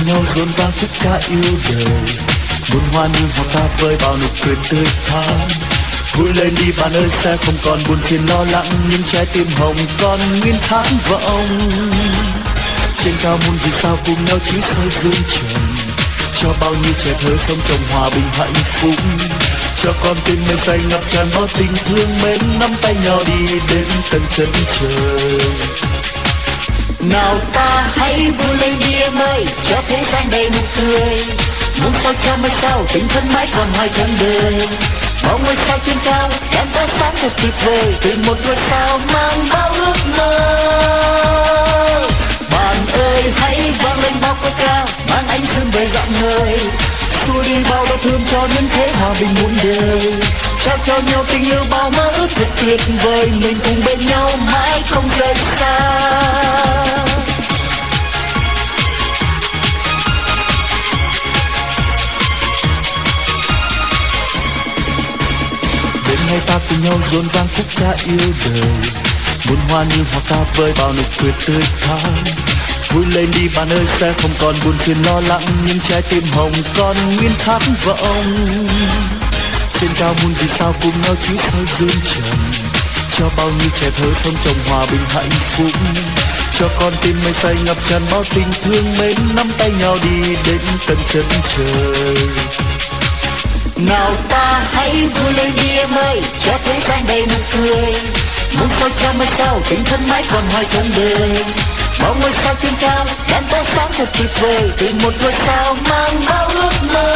cùng nhau rộn vang khúc ca yêu đời, muôn hoa như hoa ca với bao nụ cười tươi thắm. Vui lên đi bạn ơi, sẽ không còn buồn phiền lo lắng, những trái tim hồng còn nguyên khát vọng. Trên cao muôn vì sao cùng nhau chiếu soi dương trần, cho bao nhiêu trẻ thơ sống trong hòa bình hạnh phúc, cho con tim mây xanh ngập tràn bao tình thương mến, nắm tay nhau đi đến tận chân trời. Nào ta hãy vui lên đi em ơi, cho thế gian đầy nụ cười, muốn sao cho mai sau tình thân mãi còn hoài trong đời. Mong ngôi sao trên cao đèn tỏa sáng thật tuyệt vời, từ một ngôi sao mang bao ước mơ. Bạn ơi hãy vang lên bao câu ca, mang ánh dương về rạng ngời, xua đi bao đau thương cho đến thế hòa bình muôn đời. Trao cho nhau tình yêu bao mơ ước thật tuyệt vời, mình cùng bên nhau mãi không rời xa. Ngày ta cùng nhau rộn vang khúc ca yêu đời, muôn hoa như hoa ca với bao nụ cười tươi thắm. Vui lên đi bạn ơi, sẽ không còn buồn phiền lo lắng, những trái tim hồng còn nguyên khát vọng. Trên cao muôn vì sao cùng nhau chiếu soi dương trần, cho bao nhiêu trẻ thơ sống trong hòa bình hạnh phúc, cho con tim mây xanh ngập tràn bao tình thương mến, nắm tay nhau đi đến tận chân trời. Nào ta hãy vui lên đi em ơi, cho thế gian đầy nụ cười, muốn sao cho mai sau tình thân mãi còn hoài trong đời. Bao ngôi sao trên cao đèn tỏa sáng thật tuyệt vời, từ một ngôi sao mang bao ước mơ.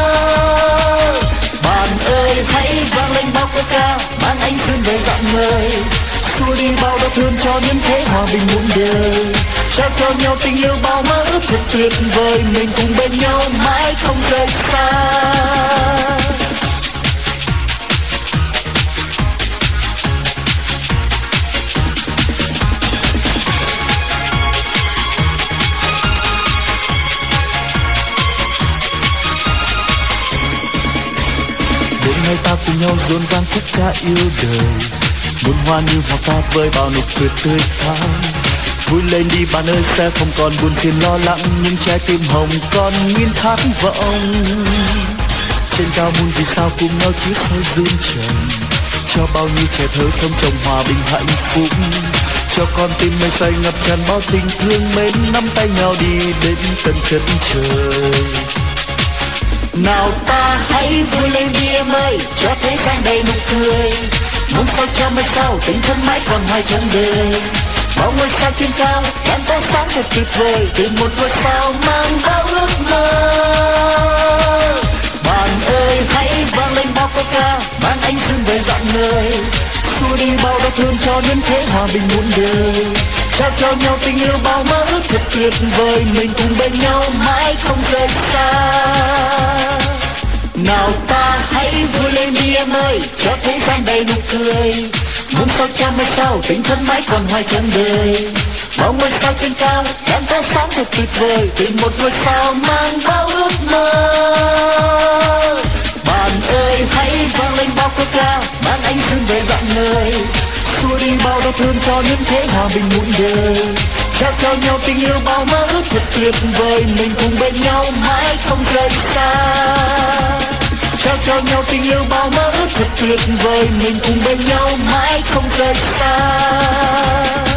Bạn ơi hãy vang lên bao câu ca, mang ánh dương về rạng ngời, xua đi bao đau thương cho đến thế hòa bình muôn đời. Trao cho nhau tình yêu bao mơ ước thật tuyệt vời, mình cùng bên nhau mãi không rời xa. Ngày ta cùng nhau rộn vang khúc ca yêu đời, muôn hoa như hoa ca với bao nụ cười tươi thắm. Vui lên đi bạn ơi, sẽ không còn buồn phiền lo lắng, những trái tim hồng còn nguyên khát vọng. Trên cao muôn vì sao cùng nhau chiếu soi dương trần, cho bao nhiêu trẻ thơ sống trong hòa bình hạnh phúc, cho con tim mây xanh ngập tràn bao tình thương mến, nắm tay nhau đi đến tận chân trời. Nào ta hãy vui lên đi em ơi, cho thế gian đầy nụ cười, muốn sao cho mai sau tình thân mãi còn hoài trong đời. Bao ngôi sao trên cao đèn tỏa sáng thật tuyệt vời, từ một ngôi sao mang bao ước mơ. Bạn ơi hãy vang lên bao câu ca, mang ánh dương về rạng ngời, xua đi bao đau thương cho đến thế hòa bình muôn đời. Trao cho nhau tình yêu bao mơ ước thật tuyệt vời, mình cùng bên nhau mãi không rời xa. Nào ta hãy vui lên đi em ơi, cho thế gian đầy nụ cười, muốn sao cho mai sau tình thân mãi còn hoài trong đời. Bao ngôi sao trên cao đèn tỏa sáng thật tuyệt vời, từ một ngôi sao mang bao ước mơ. Bạn ơi hãy vang lên bao câu ca, mang ánh dương về rạng ngời, xua đi bao đau thương cho đến thế hòa bình muôn đời. Trao cho nhau tình yêu bao mơ ước thật tuyệt vời, mình cùng bên nhau mãi không rời xa. Trao cho nhau tình yêu bao mơ ước thật tuyệt vời, mình cùng bên nhau mãi không rời xa.